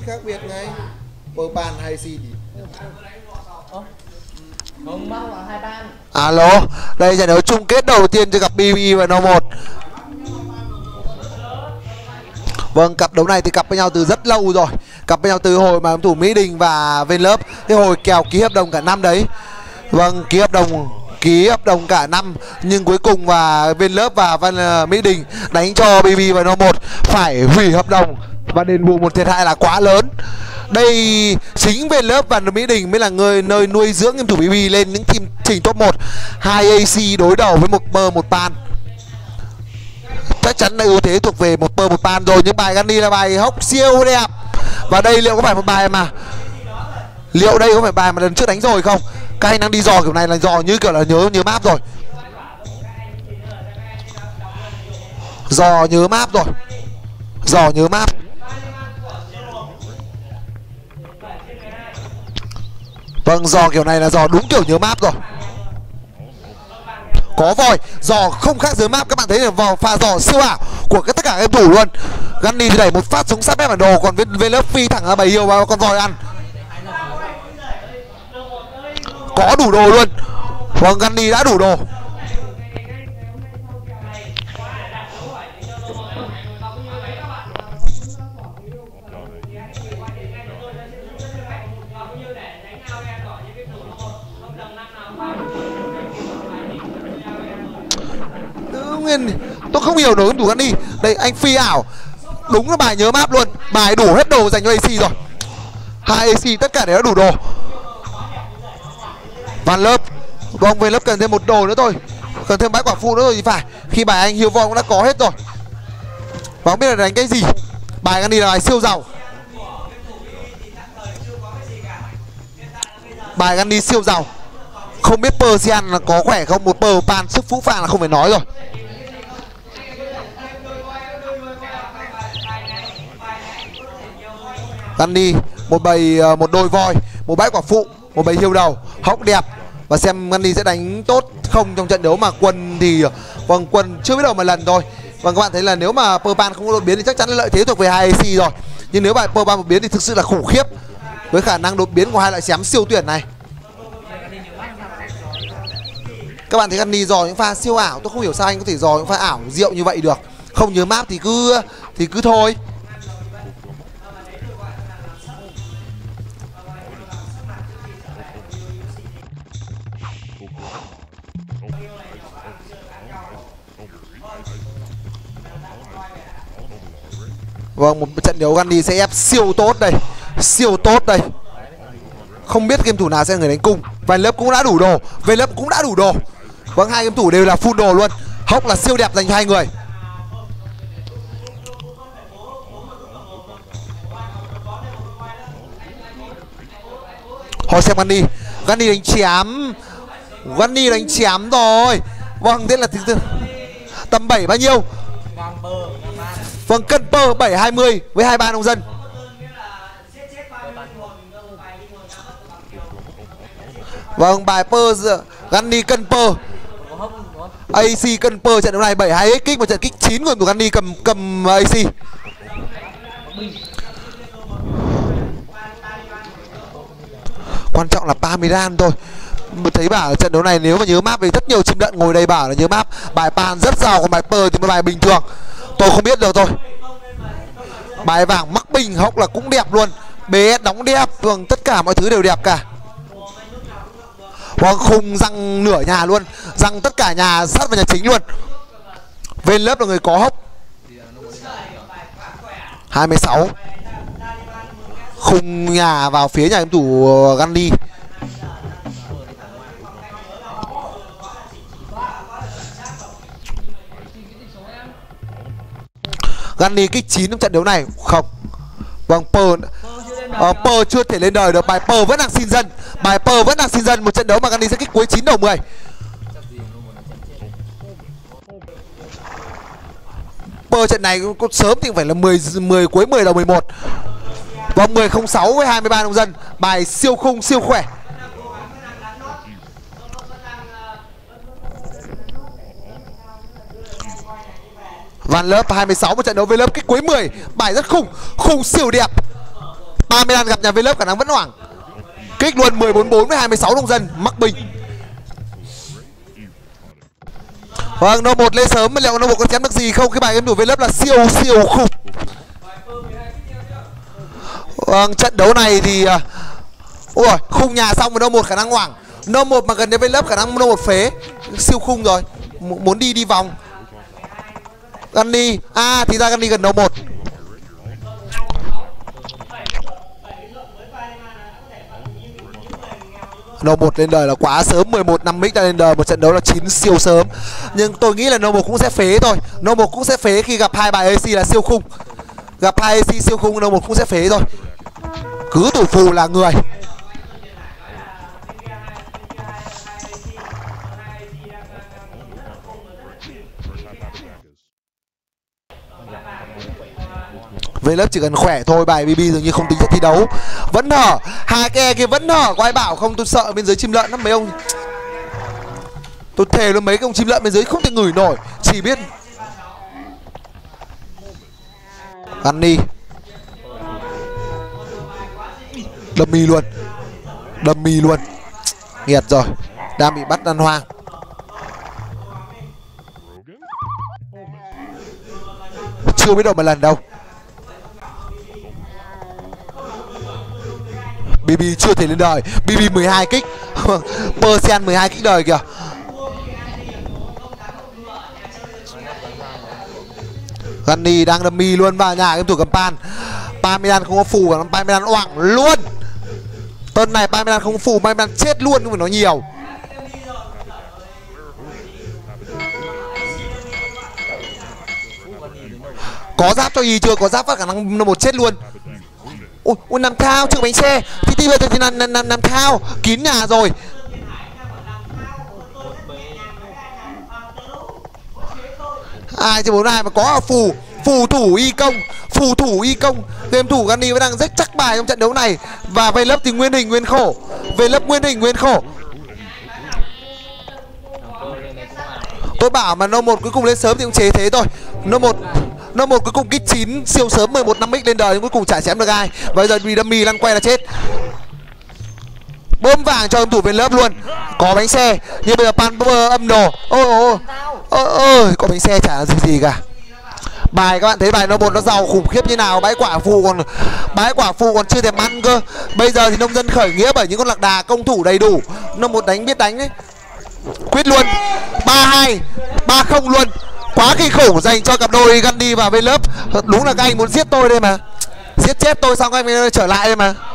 khác biệt ngay. Pan hay gì thì không mắc là 2 ban. Alo, đây trận đấu chung kết đầu tiên cho cặp BB và No1. Vâng, cặp đấu này thì cặp với nhau từ rất lâu rồi. Cặp với nhau từ hồi mà thủ Mỹ Đình và Venlove, cái hồi kèo ký hợp đồng cả năm đấy. Vâng, ký hợp đồng cả năm, nhưng cuối cùng và Venlove và Mỹ Đình đánh cho BB và No1 phải hủy hợp đồng và đền bù một thiệt hại là quá lớn. Đây chính Venlove và Mỹ Đình mới là nơi nuôi dưỡng game thủ BB lên những team trình top 1. 2 AC đối đầu với một pơ một pan. Chắc chắn là ưu thế thuộc về một pơ một pan rồi, nhưng bài Gunny là bài hốc siêu đẹp. Và đây liệu có phải một bài mà liệu đây có phải bài mà lần trước đánh rồi không? Các anh đang đi dò kiểu này là dò như kiểu là nhớ map rồi. Dò nhớ map rồi. Dò nhớ map. Vâng, dò kiểu này là dò đúng kiểu nhớ map rồi. Có vòi, dò không khác dưới map. Các bạn thấy là vào pha dò siêu ảo của tất cả game thủ luôn. Gunny thì đẩy một phát súng sát mép bản đồ, còn Venlove phi thẳng ra bầy yêu và con vòi ăn. Có đủ đồ luôn. Vâng, Gunny đã đủ đồ. Tôi không hiểu nổi thủ Gunny. Đây anh phi ảo. Đúng là bài nhớ map luôn. Bài đủ hết đồ dành cho AC rồi. 2 AC tất cả đều đã đủ đồ. Venlove. Vâng, Venlove cần thêm một đồ nữa thôi. Cần thêm bãi quả phụ nữa rồi thì phải. Khi bài anh Hill Von cũng đã có hết rồi. Và không biết là đánh cái gì. Bài Gunny là bài siêu giàu. Bài Gunny siêu giàu. Không biết Persian là có khỏe không. Một pơ pan sức phũ phàng là không phải nói rồi. Gunny một đôi voi, một bãi quả phụ, một bầy hiêu đầu, hốc đẹp. Và xem Gunny sẽ đánh tốt không trong trận đấu mà Quân thì vâng, Quân chưa biết đâu mà lần thôi. Vâng, các bạn thấy là nếu mà Perpan không có đột biến thì chắc chắn là lợi thế thuộc về 2 AC rồi. Nhưng nếu bài Perpan đột biến thì thực sự là khủng khiếp với khả năng đột biến của hai loại xém siêu tuyển này. Các bạn thấy Gunny dò những pha siêu ảo, tôi không hiểu sao anh có thể dò những pha ảo diệu như vậy được. Không nhớ map thì cứ thôi. Vâng, một trận đấu Gunny sẽ ép siêu tốt đây. Siêu tốt đây. Không biết game thủ nào sẽ là người đánh cung. Venlove cũng đã đủ đồ. Venlove cũng đã đủ đồ. Vâng, hai game thủ đều là full đồ luôn. Hốc là siêu đẹp dành cho hai người. Hồi xem Gunny. Gunny đánh chém. Gunny đánh chém rồi. Vâng, thế là tầm 7 bao nhiêu? Vâng, cân pơ 7-20 với 23 nông dân. Vâng, bài pơ Gunny cân pơ. AC cân pơ trận đấu này 72x kích, một trận kích 9 của Gunny cầm AC. Quan trọng là 30 ran thôi. Thấy bảo trận đấu này nếu mà nhớ map vì rất nhiều chim đận ngồi đây bảo là nhớ map. Bài pan rất giàu, còn bài pơ thì một bài bình thường. Tôi không biết được thôi. Bài vàng mắc bình hốc là cũng đẹp luôn. BS đóng đẹp, vâng, tất cả mọi thứ đều đẹp cả. Vâng, khung răng nửa nhà luôn. Răng tất cả nhà sát vào nhà chính luôn. Venlove là người có hốc. 26. Khung nhà vào phía nhà game thủ Gunny. Gunny kích 9 trong trận đấu này không. Vâng, Pơ chưa thể lên đời được. Bài Pơ vẫn đang xin dân. Bài Pơ vẫn đang xin dân. Một trận đấu mà Gunny sẽ kích cuối 9 đầu 10. Pơ trận này có sớm thì phải là 10 cuối 10 đầu 11. Vâng, 10-06 với 23 nông dân. Bài siêu khung siêu khỏe. Venlove 26, một trận đấu Venlove kích cuối 10. Bài rất khủng siêu đẹp. Ba Milan gặp nhà Vlove khả năng vẫn hoảng. Kích luôn 14-4 với 26 nông dân mắc bình. Vâng, No 1 lên sớm, liệu No 1 có chém được gì không? Cái bài game thủ Vlove là siêu khủng. Vâng, trận đấu này thì ôi, khung nhà xong với No 1 khả năng hoảng. No 1 mà gần đến Vlove khả năng No 1 phế. Siêu khung rồi. Muốn đi vòng. Gunny, thì ra Gunny gần No 1. No 1 lên đời là quá sớm, 11-5 mic đã lên đời, một trận đấu là 9 siêu sớm. Nhưng tôi nghĩ là No 1 cũng sẽ phế thôi. No 1 cũng sẽ phế khi gặp hai bài AC là siêu khung. Gặp hai AC siêu khung No 1 cũng sẽ phế thôi. Cứ thủ phù là người. Vlove chỉ cần khỏe thôi, bài BB dường như không tính chất thi đấu. Vẫn hở, hai cái kia vẫn hở. Có ai bảo không? Tôi sợ bên dưới chim lợn lắm mấy ông. Tôi thề luôn, mấy cái ông chim lợn bên dưới không thể ngửi nổi, chỉ biết Gunny đâm mi luôn. Nghiệt rồi, đang bị bắt ăn hoang. Chưa biết đâu một lần đâu. BB chưa thể lên đời. BB 12 kích. Persian 12 kích đời kìa. Gunny đang đâm mi luôn vào nhà game thủ cầm pan. Parmesan không có phù, Parmesan oảng luôn. Tuần này Parmesan không có phù, Parmesan chết luôn, không phải nói nhiều. Có giáp cho Y chưa? Có giáp phát khả năng No 1 chết luôn. Ôi nằm thao chưa bánh xe. Thì bây giờ thì nằm thao kín nhà rồi. Ai chứ 4-2 mà có phù thủ y công. Game thủ Gunny vẫn đang rất chắc bài trong trận đấu này. Và Vlove thì nguyên hình nguyên khổ. Tôi bảo mà No 1 cuối cùng lên sớm thì cũng chế thế thôi. No 1 cuối cùng kích 9 siêu sớm 11-5 mic lên đời nhưng cuối cùng chả chém được ai. Và bây giờ vì đâm mì lăn quay là chết. Bơm vàng cho game thủ Vlove luôn. Có bánh xe nhưng bây giờ pan âm đồ. Ôi có bánh xe chả là gì cả. Bài các bạn thấy bài No 1 nó giàu khủng khiếp như nào. Bãi quả phù còn chưa thèm ăn cơ. Bây giờ thì nông dân khởi nghĩa bởi những con lạc đà công thủ đầy đủ. No 1 đánh biết đánh đấy. Quyết luôn 3-2 3-0 luôn. Quá kinh khủng dành cho cặp đôi Gunny và Vlove. Đúng là các anh muốn giết tôi đây mà. Giết chết tôi xong các anh mới trở lại đây mà.